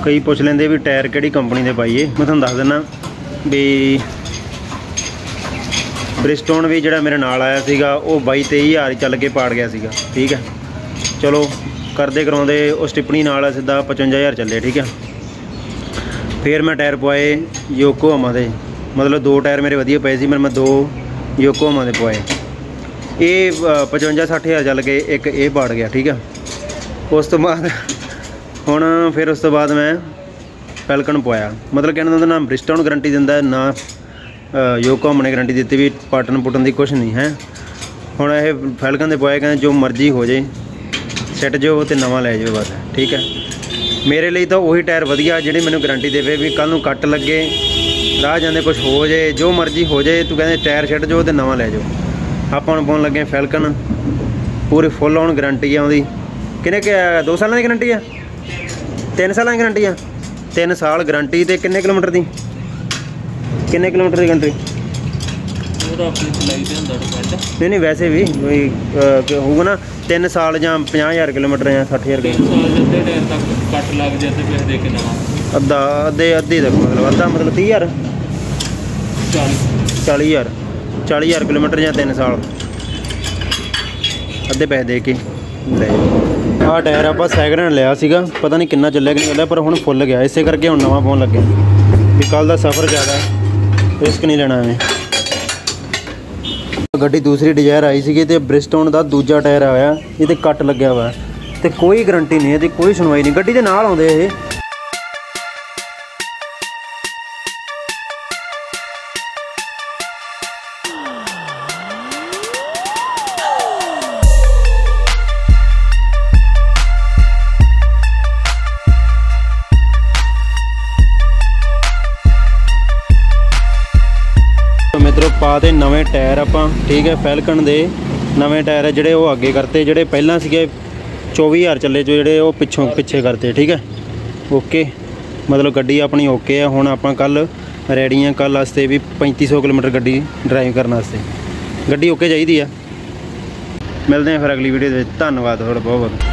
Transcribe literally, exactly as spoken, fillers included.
कई पुछ लेंदे भी टायर किहड़ी कंपनी दे पाईए। मैं तुहानूं दस दिना भी ब्रिजस्टोन भी जिहड़ा मेरे नाल आया सीगा वो बाई तेई हज़ार चल के पाड़ गया सीगा। ठीक है, चलो करदे कराउंदे उस टिप्पणी नाल सीधा पचवंजा हज़ार चले। ठीक है, फिर मैं टायर पवाए योकोहामा दे, मतलब दो टायर मेरे वधिया पे सी, मैं दो योकोहामा दे पवाए। ये पचवंजा सठ हज़ार चल के एक ये पाड़ गया। ठीक है, उस तो बाद हुण फिर उस तो बाद मैं फैल्कन पवाया। मतलब कहने का ना ब्रिजस्टोन गारंटी दिंदा ना योकोहामा ने गारंटी दी भी पाटन पुटन की कुछ नहीं है। हुण ये फैल्कन दे पवाए, कहते जो मर्जी हो जाए सैट जाओ तो नवा लै जाओ बस। ठीक है, मेरे लिए तो वही टायर वधिया जिहड़ी मैनूं गारंटी देवे भी कल नूं कट लगे राह जांदे कुछ हो जाए जो मर्जी हो जाए, तू कहते टायर सैट जाओ तो नवा लै जाओ। ਆਪਾਂ ਨੂੰ ਪਾਉਣ ਲੱਗੇ ਫੈਲਕਨ पूरी फुल ऑन गारंटी है ਉਹਦੀ। किन्ने के दो साल की गारंटी है, तीन साल की गारंटी है, तीन साल गारंटी। तो किन्ने किलोमीटर की किन्ने किलोमीटर की गारंटी नहीं नहीं वैसे भी कोई होगा ना तीन साल या पचास हज़ार किलोमीटर या सठ हज़ार अद्धा अद्धे अद्धी तक मतलब अद्धा मतलब तीह हज़ार चाली हज़ार चाली हज़ार किलोमीटर या तीन साल अद्धे पैसे दे के ले। आ टायर आप सैकंड हैंड लिया सीगा, पता नहीं कितना चलिया कि नहीं चलिया, पर हुण फुल गया। इस करके हुण नवां पाउण लगे भी कल का सफ़र ज़्यादा रिस्क नहीं लेना एवें। गड्डी दूसरी डिजायर आई सी तो ब्रिजस्टोन का दूजा टायर आया, ये कट लग्या हुआ तो कोई गारंटी नहीं है, कोई सुनवाई नहीं। गड्डी के नाल आउंदे ये मित्रों पाते नवे टायर आप। ठीक है, फैल्कन दे नवे टायर जोड़े वो अगे करते, जोड़े पहला सीगे चौबी हज़ार चले जो जोड़े वो पिछों पिछे करते। ठीक है, ओके मतलब गड्डी अपनी ओके है। हुण आपां कल रेडी हैं, कल वास्ते भी पैंती सौ किलोमीटर गड्डी ड्राइव करने वास्ते गड्डी ओके चाहिए है। मिलते हैं फिर अगली वीडियो। धन्यवाद थोड़ा बहुत बहुत।